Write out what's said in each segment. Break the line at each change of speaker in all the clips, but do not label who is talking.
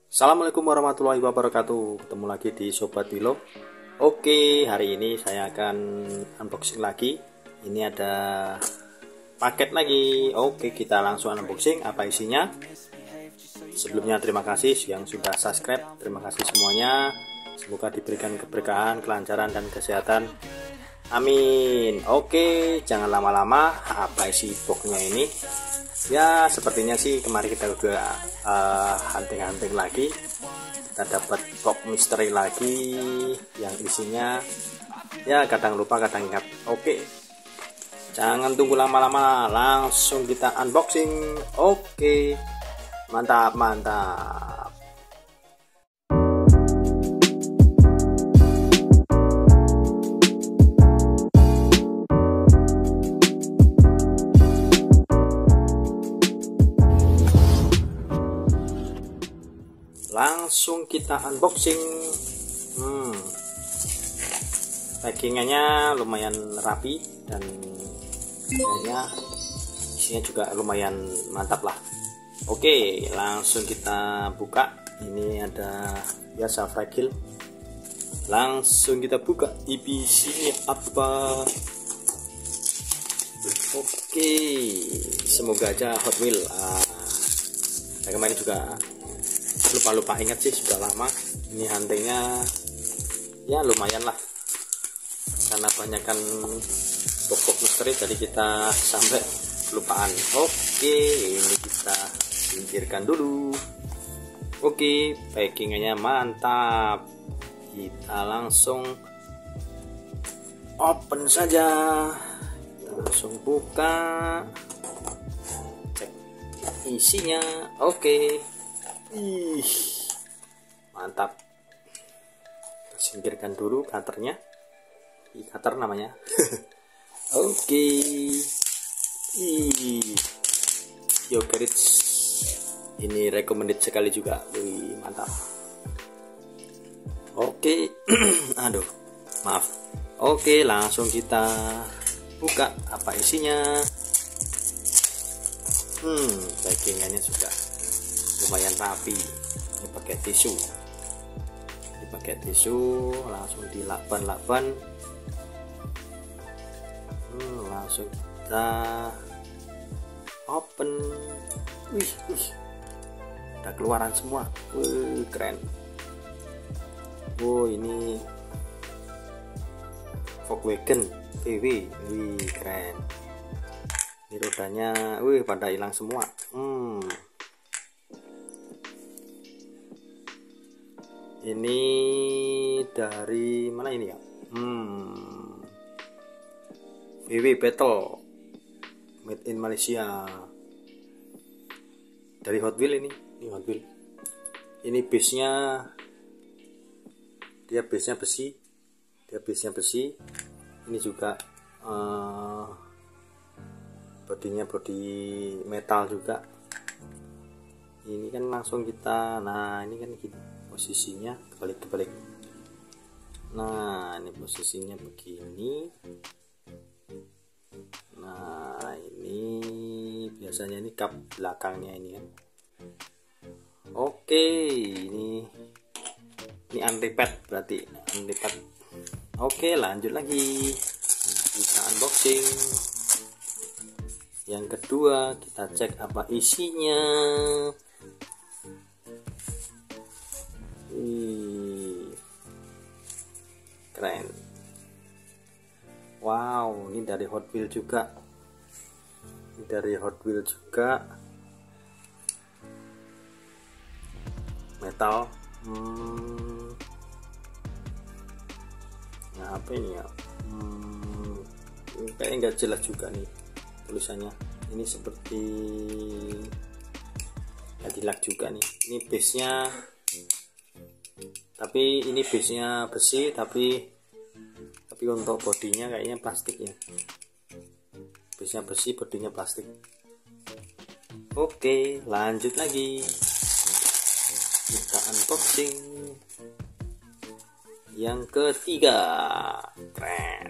Assalamualaikum warahmatullahi wabarakatuh. Ketemu lagi di Sobat Wilo. Oke, hari ini saya akan unboxing lagi. Ini ada paket lagi. Oke, kita langsung unboxing apa isinya. Sebelumnya terima kasih yang sudah subscribe. Terima kasih semuanya. Semoga diberikan keberkahan, kelancaran dan kesehatan. Amin. Oke, jangan lama-lama. Apa isi boxnya ini? Ya, sepertinya sih kemarin kita udah hunting-hunting lagi. Kita dapat box misteri lagi yang isinya ya kadang lupa kadang ingat. Oke, jangan tunggu lama-lama, langsung kita unboxing. Oke, mantap mantap. Langsung kita unboxing. Packingannya lumayan rapi dan kayaknya isinya juga lumayan mantap lah. Oke, langsung kita buka. Ini ada biasa fragile. Langsung kita buka. Isinya apa? Oke, semoga aja Hot Wheel. Saya kemarin juga lupa ingat sih, sudah lama ini huntingnya, ya lumayan lah karena banyak kan box misteri jadi kita sampai lupaan. Oke, ini kita singkirkan dulu. Oke, packingannya mantap, kita langsung open saja, kita langsung buka, cek isinya. Oke, mantap. Kita singkirkan dulu cutternya, cutter namanya. Oke, yogurt ini recommended sekali juga. Wih, mantap. Oke. Aduh, maaf. Oke, langsung kita buka apa isinya. Packingannya juga lumayan rapi. Ini pakai tisu, langsung dilakban-lakban. Langsung kita open. Wih, udah keluaran semua. Wih, keren. Ini Volkswagen PW. Wih, keren. Ini rodanya, pada hilang semua. Ini dari mana ini ya? VW Battle, made in Malaysia. Dari Hot Wheel ini Hot Wheel. Ini base-nya, dia base-nya besi. Ini juga bodinya body metal juga. Ini kan langsung kita, ini kan gini posisinya, kebalik. Nah, ini posisinya begini. Nah, ini biasanya ini kap belakangnya ini kan. Oke, ini antipad, berarti antipad. Oke, lanjut lagi, kita unboxing. Yang kedua, kita cek apa isinya. Keren. Wow, ini dari Hot Wheel juga. Metal. Nah, apa ini ya? Ini kayaknya nggak jelas juga nih tulisannya. Ini seperti Cadillac juga nih. Ini base-nya, tapi ini base-nya besi, tapi untuk bodinya kayaknya plastik ya. Base-nya besi, bodinya plastik. Oke, lanjut lagi. Kita unboxing yang ketiga. Keren.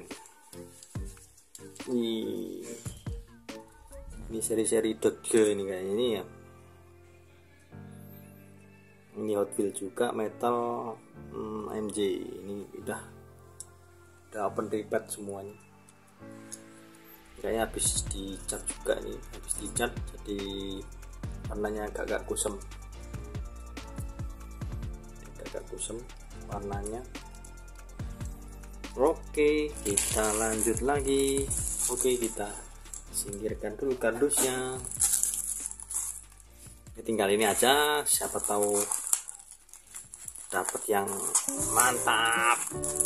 Ini seri-seri .G ini kayaknya ini ya. Ini Hot Wheels juga metal MJ. Ini udah open repat semuanya. Kayaknya habis dicat juga nih, habis dicat jadi warnanya agak kusem. Agak kusem warnanya. Oke, kita lanjut lagi. Oke, kita singkirkan dulu kardusnya. Tinggal ini aja, siapa tahu dapat yang mantap.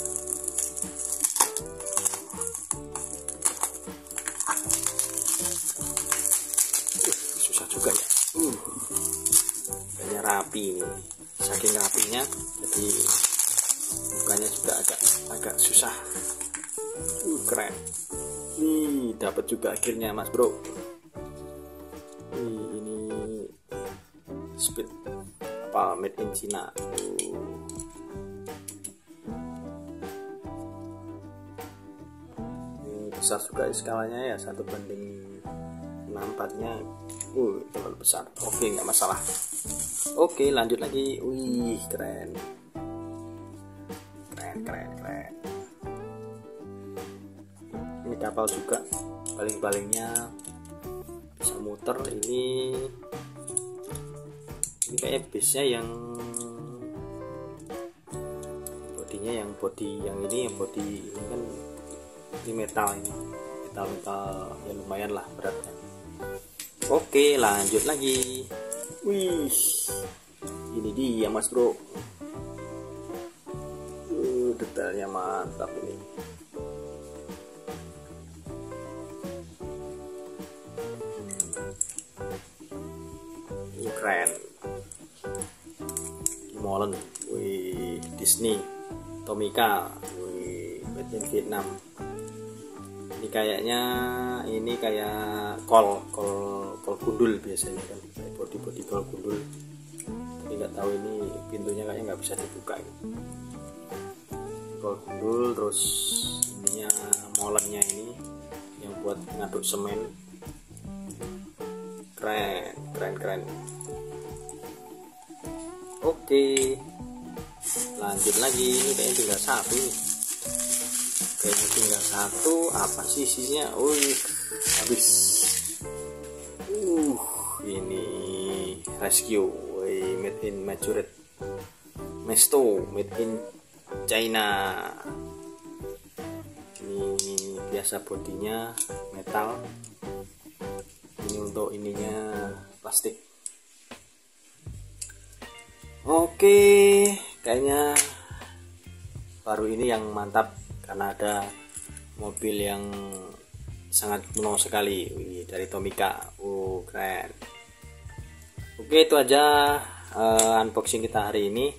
Susah juga ya. Kayaknya rapi ini, saking rapinya jadi bukanya juga agak susah. Keren. Nih, dapat juga akhirnya Mas Bro. Ini speed apa made in China. Ini besar juga skalanya ya, 1:64-nya. Terlalu besar. Oke, nggak masalah. Oke, lanjut lagi. Wih, keren. Ini kapal juga, baling-balingnya bisa muter. Ini kayak base-nya yang bodinya, yang body yang ini kan ini metal ya, lumayan lah beratnya. Oke, lanjut lagi. Wih, ini dia Mas Bro. Detailnya mantap ini. Ini keren. Molen, wih, Disney, Tomica, wih, made in Vietnam. Ini kayaknya kayak kol gundul biasanya kan, kayak body kol gundul. Tapi nggak tahu ini pintunya kayaknya nggak bisa dibuka. Kol gundul, terus ininya molennya ini yang buat ngaduk semen. Keren. Oke, lanjut lagi. Ini kayaknya tinggal satu nih. Apa sih isinya? Habis. Ini rescue, made in Mesto, made in China. Ini biasa bodinya metal. Ini untuk ininya plastik. Oke, kayaknya baru ini yang mantap karena ada mobil yang sangat kuno sekali. Dari Tomica. Keren. Oke, itu aja unboxing kita hari ini.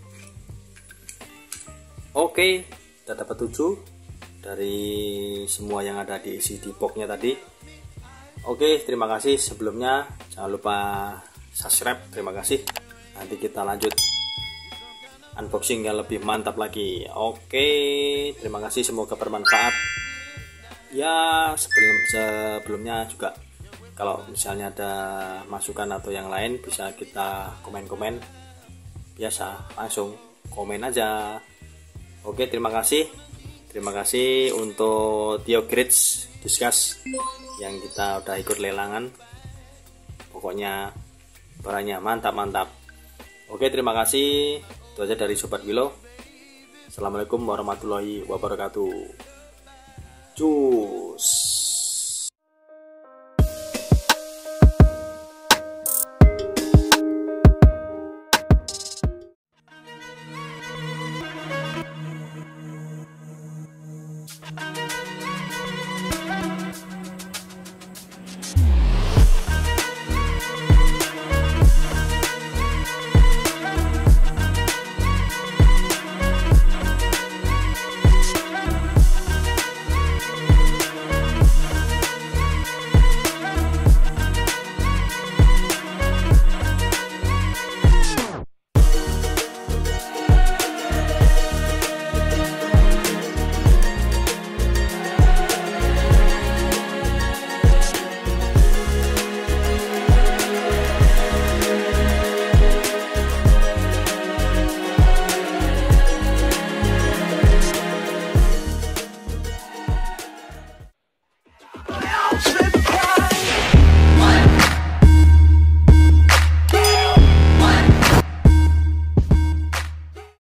Oke, kita dapat 7 dari semua yang ada di isi di boxnya tadi. Oke, terima kasih sebelumnya. Jangan lupa subscribe. Terima kasih. Nanti kita lanjut unboxing yang lebih mantap lagi. Oke, terima kasih, semoga bermanfaat. Ya, sebelumnya juga kalau misalnya ada masukan atau yang lain bisa kita komen-komen. Biasa, langsung komen aja. Oke, terima kasih. Terima kasih untuk Tio Grids Discuss yang kita udah ikut lelangan. Pokoknya barangnya mantap. Oke, terima kasih. Itu aja dari Sobat Willow. Assalamualaikum warahmatullahi wabarakatuh. Cus.